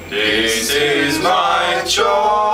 This is my choice.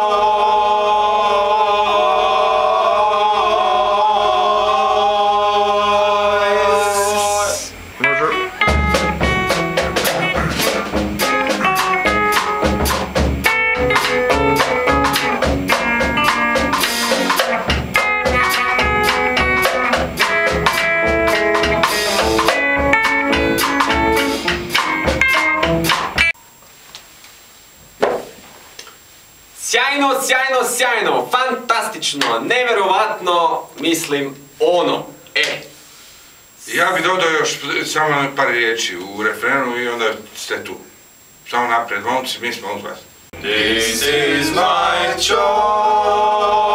Sjajno, sjajno, sjajno, fantastično, nevjerovatno, mislim, ono, Ja bih dodao još samo par riječi u refrenu i onda ste tu. Samo naprijed, momci, mi smo uz vas. This is my choice.